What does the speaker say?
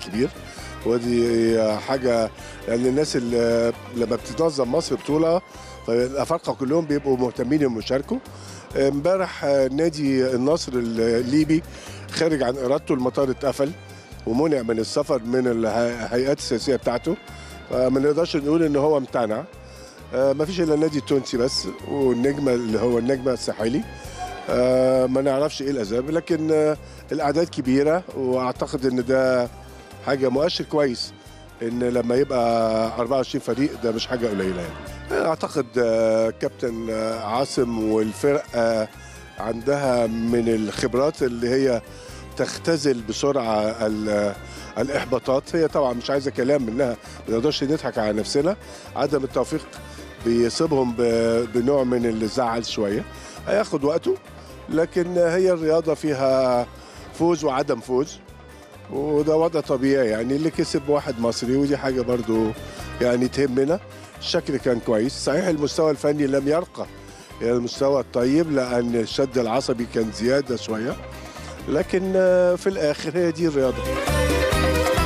كبير، ودي حاجه يعني الناس اللي لما بتنظم مصر بطوله فالافارقه كلهم بيبقوا مهتمين انهم يشاركوا. امبارح نادي النصر الليبي خارج عن ارادته، المطار اتقفل ومنع من السفر من الهيئات السياسيه بتاعته، فما نقدرش نقول ان هو امتنع. ما فيش الا النادي التونسي بس والنجمه اللي هو النجمه الساحلي. ما نعرفش ايه الاسباب، لكن الاعداد كبيره واعتقد ان ده حاجه مؤشر كويس، ان لما يبقى 24 فريق ده مش حاجه قليله يعني. اعتقد كابتن عاصم والفرق عندها من الخبرات اللي هي تختزل بسرعه الاحباطات. هي طبعا مش عايزه كلام منها، ما نقدرش نضحك على نفسنا، عدم التوفيق بيصيبهم بنوع من الزعل شويه، هياخد وقته، لكن هي الرياضه فيها فوز وعدم فوز، وده وضع طبيعي يعني. اللي كسب واحد مصري ودي حاجه برضو يعني تهمنا. الشكل كان كويس، صحيح المستوى الفني لم يرقى الى المستوى الطيب لان الشد العصبي كان زياده شويه، لكن في الاخر هي دي الرياضه.